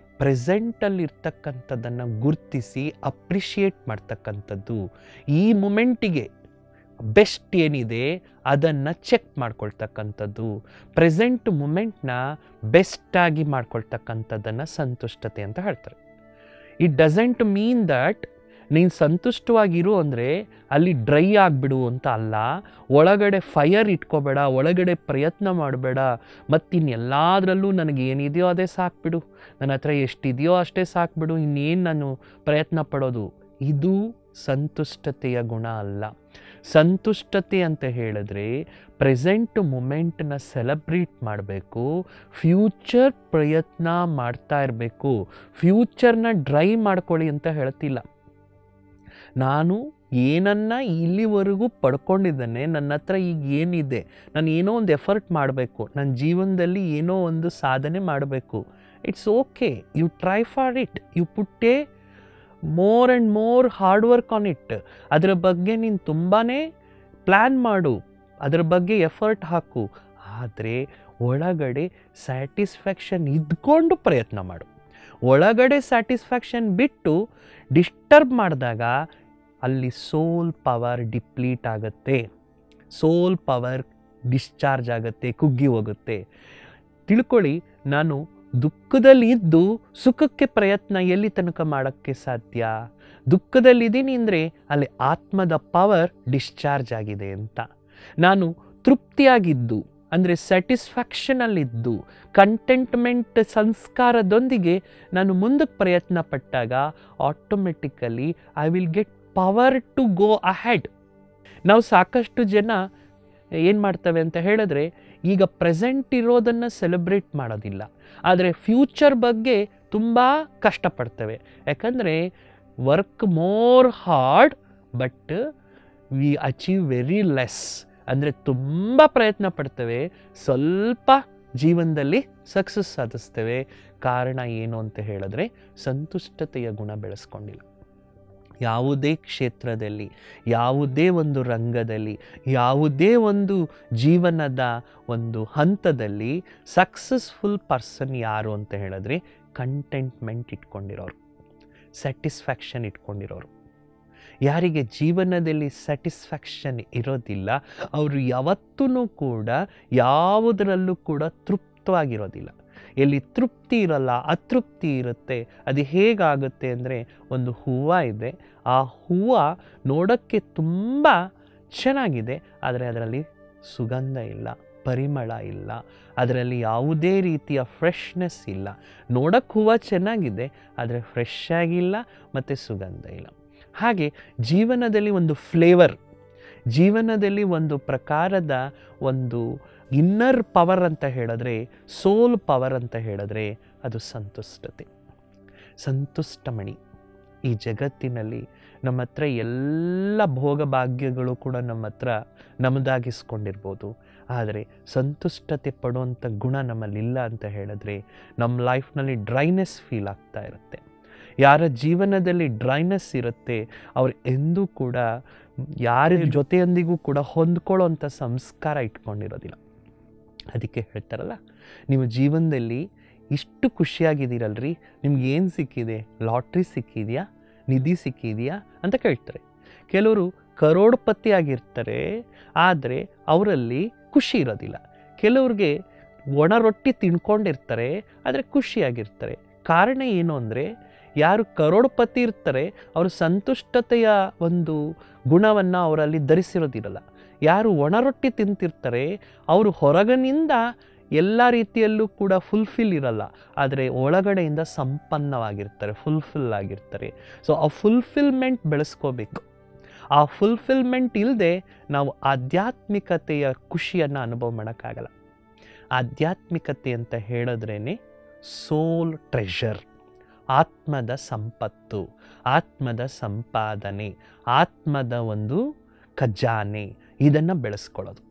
ಪ್ರೆಸೆಂಟಲ್ಲಿರ್ತಕ್ಕಂಥದ್ದನ್ನು ಗುರುತಿಸಿ ಅಪ್ರಿಷಿಯೇಟ್ ಮಾಡ್ತಕ್ಕಂಥದ್ದು. ಈ ಮೂಮೆಂಟಿಗೆ ಬೆಸ್ಟ್ ಏನಿದೆ ಅದನ್ನು ಚೆಕ್ ಮಾಡ್ಕೊಳ್ತಕ್ಕಂಥದ್ದು, ಪ್ರೆಸೆಂಟ್ ಮೂಮೆಂಟ್ನ ಬೆಸ್ಟಾಗಿ ಮಾಡ್ಕೊಳ್ತಕ್ಕಂಥದ್ದನ್ನು ಸಂತುಷ್ಟತೆ ಅಂತ ಹೇಳ್ತಾರೆ. ಇಟ್ ಡಸಂಟ್ ಮೀನ್ ದಟ್ ನೀನು ಸಂತುಷ್ಟವಾಗಿರು ಅಂದರೆ ಅಲ್ಲಿ ಡ್ರೈ ಆಗಿಬಿಡು ಅಂತ ಅಲ್ಲ. ಒಳಗಡೆ ಫೈರ್ ಇಟ್ಕೋಬೇಡ, ಒಳಗಡೆ ಪ್ರಯತ್ನ ಮಾಡಬೇಡ, ಮತ್ತಿನ್ನೆಲ್ಲದರಲ್ಲೂ ನನಗೆ ಏನಿದೆಯೋ ಅದೇ ಸಾಕ್ಬಿಡು, ನನ್ನ ಹತ್ರ ಎಷ್ಟಿದೆಯೋ ಅಷ್ಟೇ ಸಾಕ್ಬಿಡು, ಇನ್ನೇನು ನಾನು ಪ್ರಯತ್ನ ಪಡೋದು, ಇದು ಸಂತುಷ್ಟತೆಯ ಗುಣ ಅಲ್ಲ. ಸಂತುಷ್ಟತೆ ಅಂತ ಹೇಳಿದ್ರೆ ಪ್ರೆಸೆಂಟ್ ಮೂಮೆಂಟನ್ನ ಸೆಲೆಬ್ರೇಟ್ ಮಾಡಬೇಕು, ಫ್ಯೂಚರ್ ಪ್ರಯತ್ನ ಮಾಡ್ತಾ ಇರಬೇಕು. ಫ್ಯೂಚರ್ನ ಡ್ರೈ ಮಾಡ್ಕೊಳ್ಳಿ ಅಂತ ಹೇಳ್ತಿಲ್ಲ. ನಾನು ಏನನ್ನ ಇಲ್ಲಿವರೆಗೂ ಪಡ್ಕೊಂಡಿದ್ದೇನೆ, ನನ್ನ ಹತ್ರ ಈಗ ಏನಿದೆ, ನಾನು ಏನೋ ಒಂದು ಎಫರ್ಟ್ ಮಾಡಬೇಕು, ನನ್ನ ಜೀವನದಲ್ಲಿ ಏನೋ ಒಂದು ಸಾಧನೆ ಮಾಡಬೇಕು. It's okay, you try for it, you put a more and more hard work on it. ಅದರ ಬಗ್ಗೆ ನೀನು ತುಂಬಾ ಪ್ಲ್ಯಾನ್ ಮಾಡು, ಅದರ ಬಗ್ಗೆ ಎಫರ್ಟ್ ಹಾಕು, ಆದರೆ ಒಳಗಡೆ ಸ್ಯಾಟಿಸ್ಫ್ಯಾಕ್ಷನ್ ಇದ್ಕೊಂಡು ಪ್ರಯತ್ನ ಮಾಡು. ಒಳಗಡೆ ಸ್ಯಾಟಿಸ್ಫ್ಯಾಕ್ಷನ್ ಬಿಟ್ಟು ಡಿಸ್ಟರ್ಬ್ ಮಾಡಿದಾಗ ಅಲ್ಲಿ ಸೋಲ್ ಪವರ್ ಡಿಪ್ಲೀಟ್ ಆಗುತ್ತೆ, ಸೋಲ್ ಪವರ್ ಡಿಸ್ಚಾರ್ಜ್ ಆಗುತ್ತೆ, ಕುಗ್ಗಿ ಹೋಗುತ್ತೆ. ತಿಳ್ಕೊಳ್ಳಿ, ನಾನು ದುಃಖದಲ್ಲಿ ಇದ್ದು ಸುಖಕ್ಕೆ ಪ್ರಯತ್ನ ಎಲ್ಲಿ ತನಕ ಮಾಡೋಕ್ಕೆ ಸಾಧ್ಯ? ದುಃಖದಲ್ಲಿದ್ದೀನಿ ಅಂದರೆ ಅಲ್ಲಿ ಆತ್ಮದ ಪವರ್ ಡಿಸ್ಚಾರ್ಜ್ ಆಗಿದೆ ಅಂತ. ನಾನು ತೃಪ್ತಿಯಾಗಿದ್ದು ಅಂದರೆ ಸ್ಯಾಟಿಸ್ಫ್ಯಾಕ್ಷನಲ್ಲಿದ್ದು ಕಂಟೆಂಟ್ಮೆಂಟ್ ಸಂಸ್ಕಾರದೊಂದಿಗೆ ನಾನು ಮುಂದಕ್ಕೆ ಪ್ರಯತ್ನ ಪಟ್ಟಾಗ automatically I will get power to go ahead. ನಾವು ಸಾಕಷ್ಟು ಜನ ಏನು ಮಾಡ್ತವೆ ಅಂತ ಹೇಳಿದ್ರೆ, ಈಗ ಪ್ರೆಸೆಂಟ್ ಇರೋದನ್ನು ಸೆಲೆಬ್ರೇಟ್ ಮಾಡೋದಿಲ್ಲ, ಆದರೆ ಫ್ಯೂಚರ್ ಬಗ್ಗೆ ತುಂಬ ಕಷ್ಟಪಡ್ತವೆ. ಯಾಕಂದರೆ work more hard but we achieve very less. ಅಂದರೆ ತುಂಬ ಪ್ರಯತ್ನ ಪಡ್ತೇವೆ, ಸ್ವಲ್ಪ ಜೀವನದಲ್ಲಿ ಸಕ್ಸಸ್ ಸಾಧಿಸ್ತೇವೆ. ಕಾರಣ ಏನು ಅಂತ ಹೇಳಿದ್ರೆ ಸಂತುಷ್ಟತೆಯ ಗುಣ ಬೆಳೆಸ್ಕೊಂಡಿಲ್ಲ. ಯಾವುದೇ ಕ್ಷೇತ್ರದಲ್ಲಿ, ಯಾವುದೇ ಒಂದು ರಂಗದಲ್ಲಿ, ಯಾವುದೇ ಒಂದು ಜೀವನದ ಒಂದು ಹಂತದಲ್ಲಿ ಸಕ್ಸಸ್ಫುಲ್ ಪರ್ಸನ್ ಯಾರು ಅಂತ ಹೇಳಿದ್ರೆ ಕಂಟೆಂಟ್ಮೆಂಟ್ ಇಟ್ಕೊಂಡಿರೋರು, ಸ್ಯಾಟಿಸ್ಫ್ಯಾಕ್ಷನ್ ಇಟ್ಕೊಂಡಿರೋರು. ಯಾರಿಗೆ ಜೀವನದಲ್ಲಿ ಸ್ಯಾಟಿಸ್ಫ್ಯಾಕ್ಷನ್ ಇರೋದಿಲ್ಲ ಅವರು ಯಾವತ್ತೂ ಕೂಡ ಯಾವುದರಲ್ಲೂ ಕೂಡ ತೃಪ್ತವಾಗಿರೋದಿಲ್ಲ. ಎಲ್ಲಿ ತೃಪ್ತಿ ಇರಲ್ಲ ಅತೃಪ್ತಿ ಇರುತ್ತೆ. ಅದು ಹೇಗಾಗುತ್ತೆ ಅಂದರೆ, ಒಂದು ಹೂವು ಇದೆ, ಆ ಹೂವು ನೋಡೋಕ್ಕೆ ತುಂಬ ಚೆನ್ನಾಗಿದೆ, ಆದರೆ ಅದರಲ್ಲಿ ಸುಗಂಧ ಇಲ್ಲ, ಪರಿಮಳ ಇಲ್ಲ, ಅದರಲ್ಲಿ ಯಾವುದೇ ರೀತಿಯ ಫ್ರೆಶ್ನೆಸ್ ಇಲ್ಲ. ನೋಡೋಕ್ಕೆ ಹೂವು ಚೆನ್ನಾಗಿದೆ, ಆದರೆ ಫ್ರೆಶ್ ಆಗಿಲ್ಲ ಮತ್ತು ಸುಗಂಧ ಇಲ್ಲ. ಹಾಗೆ ಜೀವನದಲ್ಲಿ ಒಂದು ಫ್ಲೇವರ್, ಜೀವನದಲ್ಲಿ ಒಂದು ಪ್ರಕಾರದ ಒಂದು ಇನ್ನರ್ ಪವರ್ ಅಂತ ಹೇಳಿದ್ರೆ, ಸೋಲ್ ಪವರ್ ಅಂತ ಹೇಳಿದ್ರೆ ಅದು ಸಂತುಷ್ಟತೆ. ಸಂತುಷ್ಟಮಣಿ. ಈ ಜಗತ್ತಿನಲ್ಲಿ ನಮ್ಮ ಹತ್ರ ಎಲ್ಲ ಭೋಗಭಾಗ್ಯಗಳು ಕೂಡ ನಮ್ಮ ಹತ್ರ ನಮ್ಮದಾಗಿಸ್ಕೊಂಡಿರ್ಬೋದು, ಆದರೆ ಸಂತುಷ್ಟತೆ ಪಡುವಂಥ ಗುಣ ನಮ್ಮಲ್ಲಿಲ್ಲ ಅಂತ ಹೇಳಿದ್ರೆ ನಮ್ಮ ಲೈಫ್ನಲ್ಲಿ ಡ್ರೈನೆಸ್ ಫೀಲ್ ಆಗ್ತಾ ಇರುತ್ತೆ. ಯಾರ ಜೀವನದಲ್ಲಿ ಡ್ರೈನೆಸ್ ಇರುತ್ತೆ ಅವ್ರು ಎಂದೂ ಕೂಡ ಯಾರ ಜೊತೆಯೊಂದಿಗೂ ಕೂಡ ಹೊಂದ್ಕೊಳ್ಳೋ ಅಂಥ ಸಂಸ್ಕಾರ ಇಟ್ಕೊಂಡಿರೋದಿಲ್ಲ. ಅದಕ್ಕೆ ಹೇಳ್ತಾರಲ್ಲ, ನಿಮ್ಮ ಜೀವನದಲ್ಲಿ ಇಷ್ಟು ಖುಷಿಯಾಗಿದ್ದೀರಲ್ರಿ, ನಿಮ್ಗೆ ಏನು ಸಿಕ್ಕಿದೆ, ಲಾಟ್ರಿ ಸಿಕ್ಕಿದೆಯಾ, ನಿಧಿ ಸಿಕ್ಕಿದೆಯಾ ಅಂತ ಕೇಳ್ತಾರೆ. ಕೆಲವರು ಕರೋಡ್ಪತಿ ಆಗಿರ್ತಾರೆ, ಆದರೆ ಅವರಲ್ಲಿ ಖುಷಿ ಇರೋದಿಲ್ಲ. ಕೆಲವ್ರಿಗೆ ಒಣ ರೊಟ್ಟಿ ತಿನ್ಕೊಂಡಿರ್ತಾರೆ, ಆದರೆ ಖುಷಿಯಾಗಿರ್ತಾರೆ. ಕಾರಣ ಏನು ಅಂದರೆ, ಯಾರು ಕರೋಡ್ಪತಿ ಇರ್ತಾರೆ ಅವರು ಸಂತುಷ್ಟತೆಯ ಒಂದು ಗುಣವನ್ನು ಅವರಲ್ಲಿ ಧರಿಸಿರೋದಿರಲ್ಲ. ಯಾರು ಒಣ ರೊಟ್ಟಿ ತಿಂತಿರ್ತಾರೆ ಅವರು ಹೊರಗಿನಿಂದ ಎಲ್ಲ ರೀತಿಯಲ್ಲೂ ಕೂಡ ಫುಲ್ಫಿಲ್ ಇರಲ್ಲ, ಆದರೆ ಒಳಗಡೆಯಿಂದ ಸಂಪನ್ನವಾಗಿರ್ತಾರೆ, ಫುಲ್ಫಿಲ್ ಆಗಿರ್ತಾರೆ. ಸೊ ಆ ಫುಲ್ಫಿಲ್ಮೆಂಟ್ ಬೆಳೆಸ್ಕೋಬೇಕು. ಆ ಫುಲ್ಫಿಲ್ಮೆಂಟ್ ಇಲ್ಲದೆ ನಾವು ಆಧ್ಯಾತ್ಮಿಕತೆಯ ಖುಷಿಯನ್ನು ಅನುಭವ ಮಾಡೋಕ್ಕಾಗಲ್ಲ. ಆಧ್ಯಾತ್ಮಿಕತೆ ಅಂತ ಹೇಳಿದ್ರೇ ಸೋಲ್ ಟ್ರೆಷರ್, ಆತ್ಮದ ಸಂಪತ್ತು, ಆತ್ಮದ ಸಂಪಾದನೆ, ಆತ್ಮದ ಒಂದು ಖಜಾನೆ, ಇದನ್ನು ಬೆಳೆಸ್ಕೊಳ್ಳೋದು.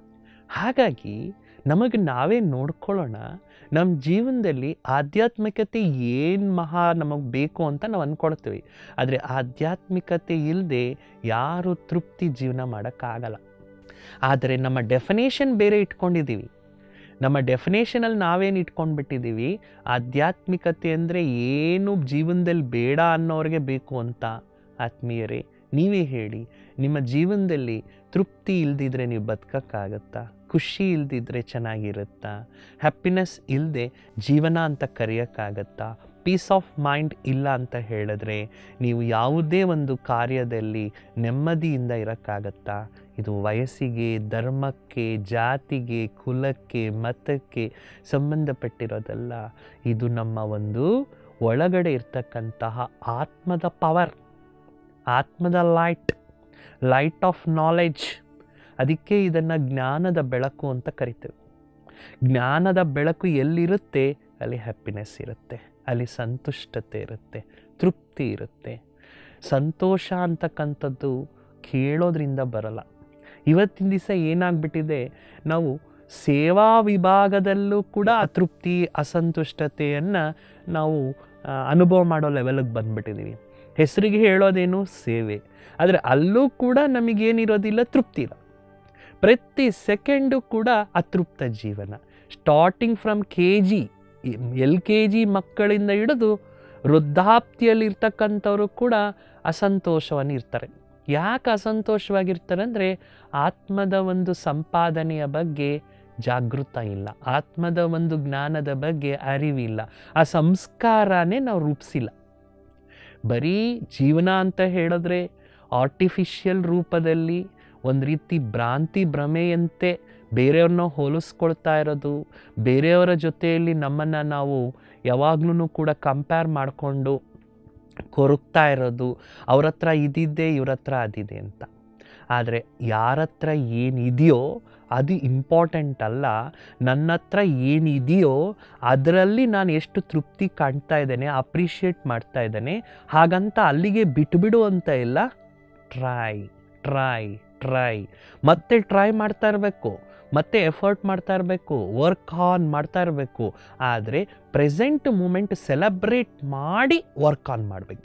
ಹಾಗಾಗಿ ನಮಗೆ ನಾವೇ ನೋಡ್ಕೊಳ್ಳೋಣ, ನಮ್ಮ ಜೀವನದಲ್ಲಿ ಆಧ್ಯಾತ್ಮಿಕತೆ ಏನು ಮಹಾ ನಮಗೆ ಬೇಕು ಅಂತ ನಾವು ಅಂದ್ಕೊಳ್ತೀವಿ, ಆದರೆ ಆಧ್ಯಾತ್ಮಿಕತೆ ಇಲ್ಲದೆ ಯಾರೂ ತೃಪ್ತಿ ಜೀವನ ಮಾಡೋಕ್ಕಾಗಲ್ಲ. ಆದರೆ ನಮ್ಮ ಡೆಫಿನೇಷನ್ ಬೇರೆ ಇಟ್ಕೊಂಡಿದ್ದೀವಿ. ನಮ್ಮ ಡೆಫಿನೇಷನಲ್ಲಿ ನಾವೇನು ಇಟ್ಕೊಂಡ್ಬಿಟ್ಟಿದ್ದೀವಿ, ಆಧ್ಯಾತ್ಮಿಕತೆ ಅಂದರೆ ಏನು ಜೀವನದಲ್ಲಿ ಬೇಡ ಅನ್ನೋರಿಗೆ ಬೇಕು ಅಂತ. ಆತ್ಮೀಯರೇ, ನೀವೇ ಹೇಳಿ, ನಿಮ್ಮ ಜೀವನದಲ್ಲಿ ತೃಪ್ತಿ ಇಲ್ದಿದ್ರೆ ನೀವು ಬದುಕೋಕ್ಕಾಗತ್ತಾ? ಖುಷಿ ಇಲ್ದಿದ್ರೆ ಚೆನ್ನಾಗಿರುತ್ತಾ? ಹ್ಯಾಪಿನೆಸ್ ಇಲ್ಲದೆ ಜೀವನ ಅಂತ ಕರೆಯೋಕ್ಕಾಗತ್ತಾ? ಪೀಸ್ ಆಫ್ ಮೈಂಡ್ ಇಲ್ಲ ಅಂತ ಹೇಳಿದ್ರೆ ನೀವು ಯಾವುದೇ ಒಂದು ಕಾರ್ಯದಲ್ಲಿ ನೆಮ್ಮದಿಯಿಂದ ಇರೋಕ್ಕಾಗತ್ತಾ? ಇದು ವಯಸ್ಸಿಗೆ, ಧರ್ಮಕ್ಕೆ, ಜಾತಿಗೆ, ಕುಲಕ್ಕೆ, ಮತಕ್ಕೆ ಸಂಬಂಧಪಟ್ಟಿರೋದಲ್ಲ. ಇದು ನಮ್ಮ ಒಂದು ಒಳಗಡೆ ಇರ್ತಕ್ಕಂತಹ ಆತ್ಮದ ಪವರ್, ಆತ್ಮದ ಲೈಟ್, ಲೈಟ್ ಆಫ್ ನಾಲೆಡ್ಜ್. ಅದಕ್ಕೆ ಇದನ್ನು ಜ್ಞಾನದ ಬೆಳಕು ಅಂತ ಕರಿತೇವೆ. ಜ್ಞಾನದ ಬೆಳಕು ಎಲ್ಲಿರುತ್ತೆ ಅಲ್ಲಿ ಹ್ಯಾಪಿನೆಸ್ ಇರುತ್ತೆ, ಅಲ್ಲಿ ಸಂತುಷ್ಟತೆ ಇರುತ್ತೆ, ತೃಪ್ತಿ ಇರುತ್ತೆ. ಸಂತೋಷ ಅಂತಕ್ಕಂಥದ್ದು ಕೇಳೋದ್ರಿಂದ ಬರಲ್ಲ. ಇವತ್ತಿನ ದಿವಸ ಏನಾಗ್ಬಿಟ್ಟಿದೆ, ನಾವು ಸೇವಾ ವಿಭಾಗದಲ್ಲೂ ಕೂಡ ಅತೃಪ್ತಿ, ಅಸಂತುಷ್ಟತೆಯನ್ನು ನಾವು ಅನುಭವ ಮಾಡೋ ಲೆವೆಲ್ಗೆ ಬಂದುಬಿಟ್ಟಿದ್ದೀವಿ. ಹೆಸರಿಗೆ ಹೇಳೋದೇನು ಸೇವೆ, ಆದರೆ ಅಲ್ಲೂ ಕೂಡ ನಮಗೇನಿರೋದಿಲ್ಲ, ತೃಪ್ತಿ ಇಲ್ಲ. ಪ್ರತಿ ಸೆಕೆಂಡು ಕೂಡ ಅತೃಪ್ತ ಜೀವನ. Starting from K G L K G ಮಕ್ಕಳಿಂದ ಹಿಡಿದು ವೃದ್ಧಾಪ್ತಿಯಲ್ಲಿರ್ತಕ್ಕಂಥವರು ಕೂಡ ಅಸಂತೋಷವನ್ನು ಇರ್ತಾರೆ. ಯಾಕೆ ಅಸಂತೋಷವಾಗಿರ್ತಾರೆ ಅಂದರೆ ಆತ್ಮದ ಒಂದು ಸಂಪಾದನೆಯ ಬಗ್ಗೆ ಜಾಗೃತ ಇಲ್ಲ, ಆತ್ಮದ ಒಂದು ಜ್ಞಾನದ ಬಗ್ಗೆ ಅರಿವಿಲ್ಲ, ಆ ಸಂಸ್ಕಾರನೇ ನಾವು ರೂಪಿಸಿಲ್ಲ. ಬರೀ ಜೀವನ ಅಂತ ಹೇಳಿದ್ರೆ ಆರ್ಟಿಫಿಷಿಯಲ್ ರೂಪದಲ್ಲಿ ಒಂದು ರೀತಿ ಭ್ರಾಂತಿ ಭ್ರಮೆಯಂತೆ ಬೇರೆಯವ್ರನ್ನ ಹೋಲಿಸ್ಕೊಳ್ತಾ ಇರೋದು, ಬೇರೆಯವರ ಜೊತೆಯಲ್ಲಿ ನಮ್ಮನ್ನು ನಾವು ಯಾವಾಗ್ಲೂ ಕೂಡ ಕಂಪೇರ್ ಮಾಡಿಕೊಂಡು ಕೊರಗ್ತಾ ಇರೋದು, ಅವ್ರ ಹತ್ರ ಇದಿದೆ ಇವ್ರ ಹತ್ರ ಅದಿದೆ ಅಂತ. ಆದರೆ ಯಾರ ಹತ್ರ ಏನಿದೆಯೋ ಅದು ಇಂಪಾರ್ಟೆಂಟ್ ಅಲ್ಲ. ನನ್ನ ಹತ್ರ ಏನಿದೆಯೋ ಅದರಲ್ಲಿ ನಾನು ಎಷ್ಟು ತೃಪ್ತಿ ಕಾಣ್ತಾ ಇದ್ದೇನೆ, ಅಪ್ರಿಷಿಯೇಟ್ ಮಾಡ್ತಾ ಇದ್ದೇನೆ, ಹಾಗಂತ ಅಲ್ಲಿಗೆ ಬಿಟ್ಟುಬಿಡು ಅಂತ ಇಲ್ಲ. ಟ್ರೈ ಟ್ರೈ ಟ್ರೈ ಮತ್ತೆ ಟ್ರೈ ಮಾಡ್ತಾ ಇರಬೇಕು, ಮತ್ತೆ ಎಫರ್ಟ್ ಮಾಡ್ತಾ ಇರಬೇಕು, ವರ್ಕ್ ಆನ್ ಮಾಡ್ತಾ ಇರಬೇಕು. ಆದರೆ ಪ್ರೆಸೆಂಟ್ ಮೂಮೆಂಟ್ ಸೆಲೆಬ್ರೇಟ್ ಮಾಡಿ ವರ್ಕ್ ಆನ್ ಮಾಡಬೇಕು.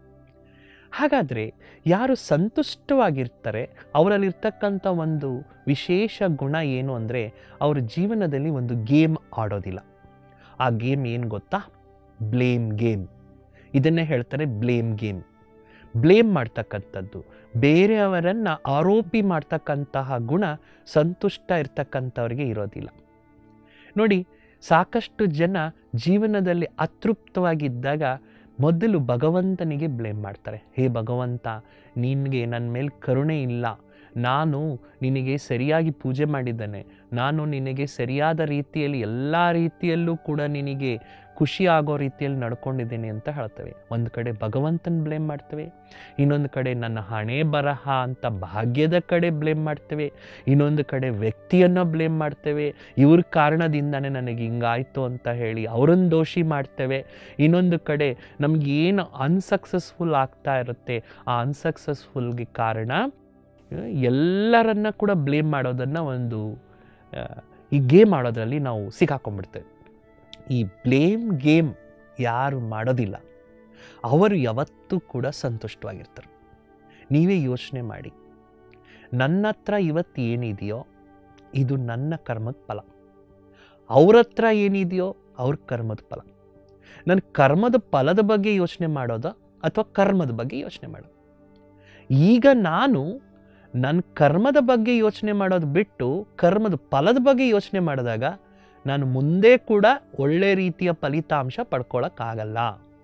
ಹಾಗಾದರೆ ಯಾರು ಸಂತುಷ್ಟವಾಗಿರ್ತಾರೆ ಅವರಲ್ಲಿರ್ತಕ್ಕಂಥ ಒಂದು ವಿಶೇಷ ಗುಣ ಏನು ಅಂದರೆ ಅವ್ರ ಜೀವನದಲ್ಲಿ ಒಂದು ಗೇಮ್ ಆಡೋದಿಲ್ಲ. ಆ ಗೇಮ್ ಏನು ಗೊತ್ತಾ? Blame game. ಇದನ್ನೇ ಹೇಳ್ತಾರೆ ಬ್ಲೇಮ್ ಗೇಮ್. ಬ್ಲೇಮ್ ಮಾಡ್ತಕ್ಕಂಥದ್ದು, ಬೇರೆಯವರನ್ನು ಆರೋಪಿ ಮಾಡ್ತಕ್ಕಂತಹ ಗುಣ ಸಂತುಷ್ಟ ಇರ್ತಕ್ಕಂಥವ್ರಿಗೆ ಇರೋದಿಲ್ಲ. ನೋಡಿ, ಸಾಕಷ್ಟು ಜನ ಜೀವನದಲ್ಲಿ ಅತೃಪ್ತವಾಗಿದ್ದಾಗ ಮೊದಲು ಭಗವಂತನಿಗೆ ಬ್ಲೇಮ್ ಮಾಡ್ತಾರೆ. ಹೇ ಭಗವಂತ, ನಿನಗೆ ನನ್ನ ಮೇಲೆ ಕರುಣೆ ಇಲ್ಲ, ನಾನು ನಿನಗೆ ಸರಿಯಾಗಿ ಪೂಜೆ ಮಾಡಿದ್ದೇನೆ, ನಾನು ನಿನಗೆ ಸರಿಯಾದ ರೀತಿಯಲ್ಲಿ ಎಲ್ಲ ರೀತಿಯಲ್ಲೂ ಕೂಡ ನಿನಗೆ ಖುಷಿ ಆಗೋ ರೀತಿಯಲ್ಲಿ ನಡ್ಕೊಂಡಿದ್ದೀನಿ ಅಂತ ಹೇಳ್ತೇವೆ. ಒಂದು ಕಡೆ ಭಗವಂತನ ಬ್ಲೇಮ್ ಮಾಡ್ತೇವೆ, ಇನ್ನೊಂದು ಕಡೆ ನನ್ನ ಹಣೆ ಬರಹ ಅಂತ ಭಾಗ್ಯದ ಕಡೆ ಬ್ಲೇಮ್ ಮಾಡ್ತೇವೆ, ಇನ್ನೊಂದು ಕಡೆ ವ್ಯಕ್ತಿಯನ್ನು ಬ್ಲೇಮ್ ಮಾಡ್ತೇವೆ, ಇವ್ರ ಕಾರಣದಿಂದನೇ ನನಗೆ ಹಿಂಗಾಯಿತು ಅಂತ ಹೇಳಿ ಅವರನ್ನು ದೋಷಿ ಮಾಡ್ತೇವೆ. ಇನ್ನೊಂದು ಕಡೆ ನಮ್ಗೆ ಏನು ಅನ್ಸಕ್ಸಸ್ಫುಲ್ ಆಗ್ತಾ ಇರುತ್ತೆ ಆ ಅನ್ಸಕ್ಸಸ್ಫುಲ್ಗೆ ಕಾರಣ ಎಲ್ಲರನ್ನ ಕೂಡ ಬ್ಲೇಮ್ ಮಾಡೋದನ್ನು ಒಂದು ಈ ಗೇಮ್ ಆಡೋದ್ರಲ್ಲಿ ನಾವು ಸಿಕ್ಕಾಕೊಂಡ್ಬಿಡ್ತೇವೆ. ಈ ಬ್ಲೇಮ್ ಗೇಮ್ ಯಾರು ಮಾಡೋದಿಲ್ಲ ಅವರು ಯಾವತ್ತೂ ಕೂಡ ಸಂತುಷ್ಟವಾಗಿರ್ತಾರೆ. ನೀವೇ ಯೋಚನೆ ಮಾಡಿ, ನನ್ನ ಹತ್ರ ಇವತ್ತು ಏನಿದೆಯೋ ಇದು ನನ್ನ ಕರ್ಮದ ಫಲ, ಅವ್ರ ಹತ್ರ ಏನಿದೆಯೋ ಅವ್ರ ಕರ್ಮದ ಫಲ. ನನ್ನ ಕರ್ಮದ ಫಲದ ಬಗ್ಗೆ ಯೋಚನೆ ಮಾಡೋದ ಅಥವಾ ಕರ್ಮದ ಬಗ್ಗೆ ಯೋಚನೆ ಮಾಡೋದು? ಈಗ ನಾನು ನನ್ನ ಕರ್ಮದ ಬಗ್ಗೆ ಯೋಚನೆ ಮಾಡೋದು ಬಿಟ್ಟು ಕರ್ಮದ ಫಲದ ಬಗ್ಗೆ ಯೋಚನೆ ಮಾಡಿದಾಗ ನಾನು ಮುಂದೆ ಕೂಡ ಒಳ್ಳೆ ರೀತಿಯ ಫಲಿತಾಂಶ ಪಡ್ಕೊಳ್ಳೋಕ್ಕಾಗಲ್ಲ.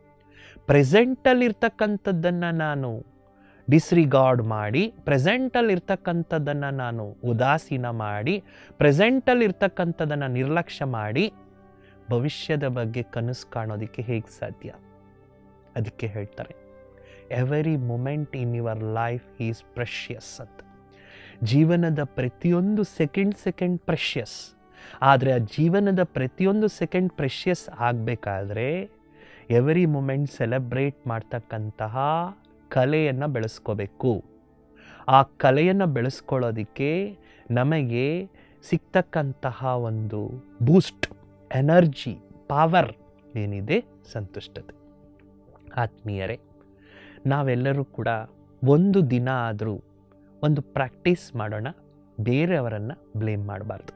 ಪ್ರೆಸೆಂಟಲ್ಲಿರ್ತಕ್ಕಂಥದ್ದನ್ನು ನಾನು ಡಿಸ್ರಿಗಾರ್ಡ್ ಮಾಡಿ, ಪ್ರೆಸೆಂಟಲ್ಲಿರ್ತಕ್ಕಂಥದ್ದನ್ನು ನಾನು ಉದಾಸೀನ ಮಾಡಿ, ಪ್ರೆಸೆಂಟಲ್ಲಿರ್ತಕ್ಕಂಥದ್ದನ್ನು ನಿರ್ಲಕ್ಷ್ಯ ಮಾಡಿ ಭವಿಷ್ಯದ ಬಗ್ಗೆ ಕನಸು ಕಾಣೋದಕ್ಕೆ ಹೇಗೆ ಸಾಧ್ಯ? ಅದಕ್ಕೆ ಹೇಳ್ತಾರೆ every moment in your life is precious ಅಂತ. ಜೀವನದ ಪ್ರತಿಯೊಂದು ಸೆಕೆಂಡ್ ಸೆಕೆಂಡ್ ಪ್ರೆಷಿಯಸ್. ಆದರೆ ಆ ಜೀವನದ ಪ್ರತಿಯೊಂದು ಸೆಕೆಂಡ್ ಪ್ರೆಷಿಯಸ್ ಆಗಬೇಕಾದ್ರೆ ಎವರಿ ಮೂಮೆಂಟ್ ಸೆಲೆಬ್ರೇಟ್ ಮಾಡ್ತಕ್ಕಂತಹ ಕಲೆಯನ್ನು ಬೆಳೆಸ್ಕೋಬೇಕು. ಆ ಕಲೆಯನ್ನು ಬೆಳೆಸ್ಕೊಳ್ಳೋದಕ್ಕೆ ನಮಗೆ ಸಿಗ್ತಕ್ಕಂತಹ ಒಂದು ಬೂಸ್ಟ್, ಎನರ್ಜಿ, ಪವರ್ ಏನಿದೆ ಸಂತುಷ್ಟತೆ. ಆತ್ಮೀಯರೇ, ನಾವೆಲ್ಲರೂ ಕೂಡ ಒಂದು ದಿನ ಆದರೂ ಒಂದು ಪ್ರಾಕ್ಟೀಸ್ ಮಾಡೋಣ, ಬೇರೆಯವರನ್ನು ಬ್ಲೇಮ್ ಮಾಡಬಾರ್ದು.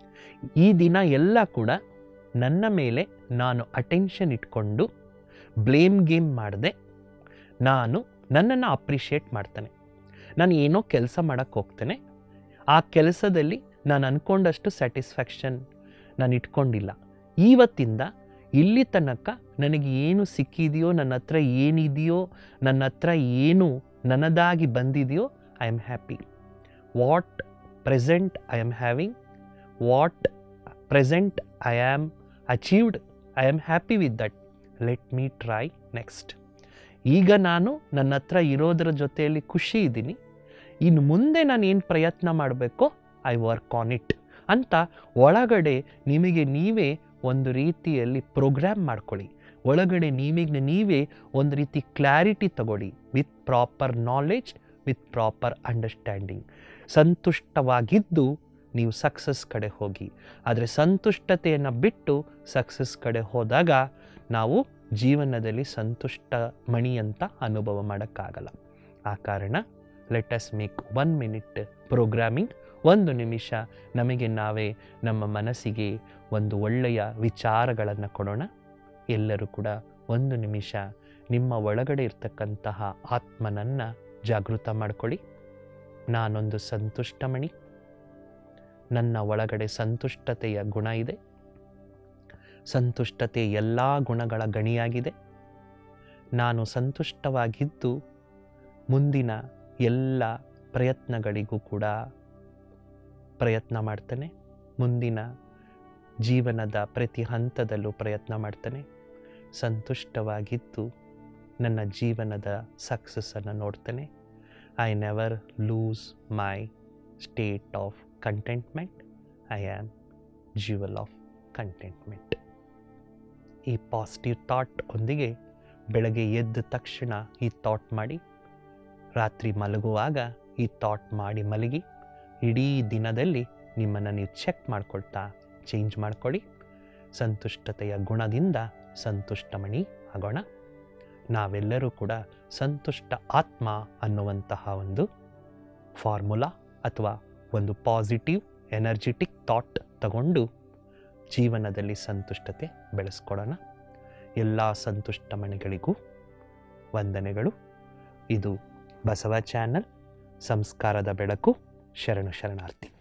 ಈ ದಿನ ಎಲ್ಲ ಕೂಡ ನನ್ನ ಮೇಲೆ ನಾನು ಅಟೆನ್ಷನ್ ಇಟ್ಕೊಂಡು ಬ್ಲೇಮ್ ಗೇಮ್ ಮಾಡದೆ ನಾನು ನನ್ನನ್ನು ಅಪ್ರಿಷಿಯೇಟ್ ಮಾಡ್ತೇನೆ. ನಾನು ಏನೋ ಕೆಲಸ ಮಾಡೋಕ್ಕೆ ಹೋಗ್ತೇನೆ, ಆ ಕೆಲಸದಲ್ಲಿ ನಾನು ಅಂದ್ಕೊಂಡಷ್ಟು ಸ್ಯಾಟಿಸ್ಫ್ಯಾಕ್ಷನ್ ನಾನು ಇಟ್ಕೊಂಡಿಲ್ಲ. ಇವತ್ತಿಂದ ಇಲ್ಲಿ ತನಕ ನನಗೆ ಏನು ಸಿಕ್ಕಿದೆಯೋ, ನನ್ನ ಹತ್ರ ಏನಿದೆಯೋ, ನನ್ನ ಹತ್ರ ಏನು ನನ್ನದಾಗಿ ಬಂದಿದೆಯೋ, I am happy. What present I am having, what present I am achieved, I am happy with that. Let me try next. ಈಗ ನಾನು ನನ್ನ ಹತ್ರ ಇರೋದರ ಜೊತೆಯಲ್ಲಿ ಖುಷಿ ಇದ್ದೀನಿ, ಇನ್ನು ಮುಂದೆ ನಾನು ಏನು ಪ್ರಯತ್ನ ಮಾಡಬೇಕೋ ಐ ವರ್ಕ್ ಆನ್ ಇಟ್ ಅಂತ ಒಳಗಡೆ ನಿಮಗೆ ನೀವೇ ಒಂದು ರೀತಿಯಲ್ಲಿ ಪ್ರೋಗ್ರಾಮ್ ಮಾಡ್ಕೊಳ್ಳಿ. ಒಳಗಡೆ ನಿಮಗೆ ನೀವೇ ಒಂದು ರೀತಿ ಕ್ಲಾರಿಟಿ ತಗೊಳ್ಳಿ, with proper knowledge, with proper understanding. ಸಂತುಷ್ಟವಾಗಿದ್ದು ನೀವು ಸಕ್ಸಸ್ ಕಡೆ ಹೋಗಿ. ಆದರೆ ಸಂತುಷ್ಟತೆಯನ್ನು ಬಿಟ್ಟು ಸಕ್ಸಸ್ ಕಡೆ ಹೋದಾಗ ನಾವು ಜೀವನದಲ್ಲಿ ಸಂತುಷ್ಟ ಮಣಿ ಅಂತ ಅನುಭವ ಮಾಡೋಕ್ಕಾಗಲ್ಲ. ಆ ಕಾರಣ let us make one minute programming. ಒಂದು ನಿಮಿಷ ನಮಗೆ ನಾವೇ ನಮ್ಮ ಮನಸ್ಸಿಗೆ ಒಂದು ಒಳ್ಳೆಯ ವಿಚಾರಗಳನ್ನು ಕೊಡೋಣ. ಎಲ್ಲರೂ ಕೂಡ ಒಂದು ನಿಮಿಷ ನಿಮ್ಮ ಒಳಗಡೆ ಇರ್ತಕ್ಕಂತಹ ಆತ್ಮನನ್ನು ಜಾಗೃತ ಮಾಡಿಕೊಳ್ಳಿ. ನಾನೊಂದು ಸಂತುಷ್ಟಮಣಿ, ನನ್ನ ಒಳಗಡೆ ಸಂತುಷ್ಟತೆಯ ಗುಣ ಇದೆ, ಸಂತುಷ್ಟತೆ ಎಲ್ಲ ಗುಣಗಳ ಗಣಿಯಾಗಿದೆ. ನಾನು ಸಂತುಷ್ಟವಾಗಿದ್ದು ಮುಂದಿನ ಎಲ್ಲ ಪ್ರಯತ್ನಗಳಿಗೂ ಕೂಡ ಪ್ರಯತ್ನ ಮಾಡ್ತೇನೆ, ಮುಂದಿನ ಜೀವನದ ಪ್ರತಿ ಹಂತದಲ್ಲೂ ಪ್ರಯತ್ನ ಮಾಡ್ತೇನೆ. ಸಂತುಷ್ಟವಾಗಿದ್ದು ನನ್ನ ಜೀವನದ ಸಕ್ಸಸ್ಸನ್ನು ನೋಡ್ತೇನೆ. I never lose my state of contentment. I am jewel of contentment. ಈ ಪಾಸಿಟಿವ್ ಥಾಟ್ ಒಂದಿಗೆ ಬೆಳಗ್ಗೆ ಎದ್ದ ತಕ್ಷಣ ಈ ಥಾಟ್ ಮಾಡಿ, ರಾತ್ರಿ ಮಲಗುವಾಗ ಈ ಥಾಟ್ ಮಾಡಿ ಮಲಗಿ, ಇಡೀ ದಿನದಲ್ಲಿ ನಿಮ್ಮನ್ನು ನೀವು ಚೆಕ್ ಮಾಡ್ಕೊಳ್ತಾ ಚೇಂಜ್ ಮಾಡ್ಕೊಳ್ಳಿ. ಸಂತುಷ್ಟತೆಯ ಗುಣದಿಂದ ಸಂತುಷ್ಟಮಣಿ ಆಗೋಣ. ನಾವೆಲ್ಲರೂ ಕೂಡ ಸಂತುಷ್ಟ ಆತ್ಮ ಅನ್ನುವಂತಹ ಒಂದು ಫಾರ್ಮುಲಾ ಅಥವಾ ಒಂದು ಪಾಸಿಟಿವ್ ಎನರ್ಜೆಟಿಕ್ ಥಾಟ್ ತಗೊಂಡು ಜೀವನದಲ್ಲಿ ಸಂತುಷ್ಟತೆ ಬೆಳೆಸ್ಕೊಡೋಣ. ಎಲ್ಲ ಸಂತುಷ್ಟಮಣಿಗಳಿಗೂ ವಂದನೆಗಳು. ಇದು ಬಸವ ಚಾನಲ್, ಸಂಸ್ಕಾರದ ಬೆಳಕು. ಶರಣು ಶರಣಾರ್ಥಿ.